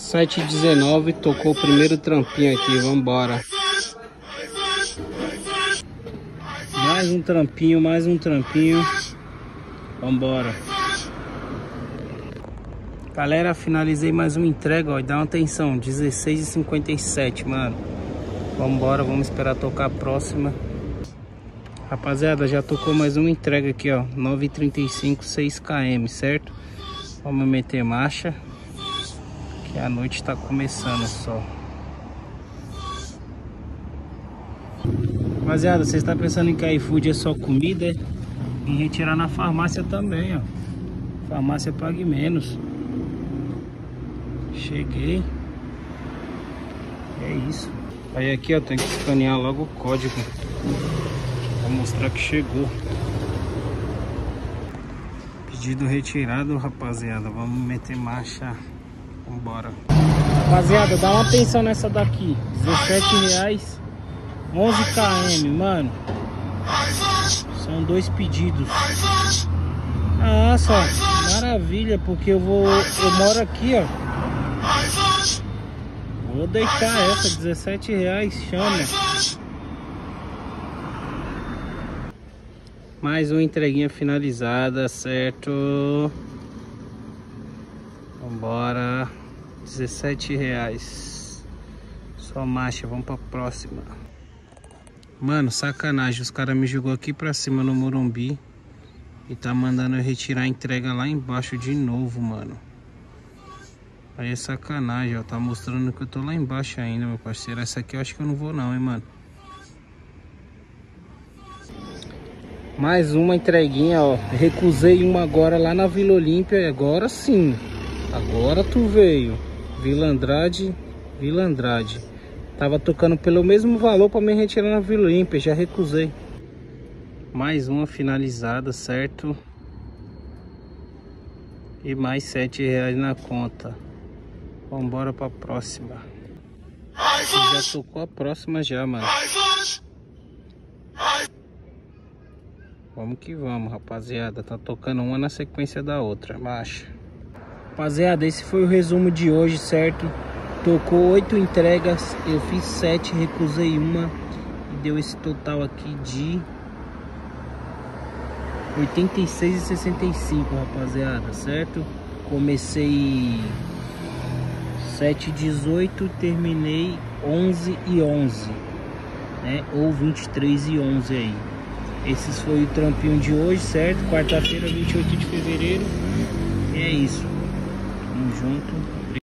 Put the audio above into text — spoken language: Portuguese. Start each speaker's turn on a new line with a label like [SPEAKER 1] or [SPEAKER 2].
[SPEAKER 1] 7h19, tocou o primeiro trampinho aqui, vambora. Mais um trampinho, vambora. Galera, finalizei mais uma entrega, ó, dá uma atenção, 16h57, mano. Vambora, vamos esperar tocar a próxima. Rapaziada, já tocou mais uma entrega aqui, ó, 9h35, 6 km, certo? Vamos meter marcha, que a noite tá começando só. Rapaziada, você está pensando em que a iFood é só comida? Em retirar na farmácia também, ó. Farmácia pague menos. Cheguei. É isso. Aí aqui, ó, tem que escanear logo o código pra mostrar que chegou. Pedido retirado, rapaziada. Vamos meter marcha. Vambora. Rapaziada, dá uma atenção nessa daqui. R$17, 11 km, mano. São 2 pedidos. Nossa, maravilha, porque eu moro aqui, ó. Vou deitar essa, R$17, chama. Mais uma entreguinha finalizada, certo? Vambora. R$17. Só marcha, vamos pra próxima. Mano, sacanagem, os caras me jogou aqui pra cima no Morumbi e tá mandando eu retirar a entrega lá embaixo de novo, mano. Aí é sacanagem, ó, tá mostrando que eu tô lá embaixo ainda, meu parceiro. Essa aqui eu acho que eu não vou não, hein, mano. Mais uma entreguinha, ó. Recusei uma agora lá na Vila Olímpia e agora sim. Agora tu veio. Vila Andrade. Tava tocando pelo mesmo valor pra me retirar na Vila Olímpia, já recusei. Mais uma finalizada, certo? E mais R$7 na conta. Vambora pra próxima. Já tocou a próxima já, mano. Vamos que vamos, rapaziada. Tá tocando uma na sequência da outra. Marcha. Rapaziada, esse foi o resumo de hoje, certo? Tocou 8 entregas, eu fiz 7, recusei uma e deu esse total aqui de R$86,65, rapaziada, certo? Comecei 7h18, terminei 11h11, né? Ou 23h11 aí. Esses foi o trampinho de hoje, certo? Quarta-feira, 28 de fevereiro. E é isso. Tamo junto.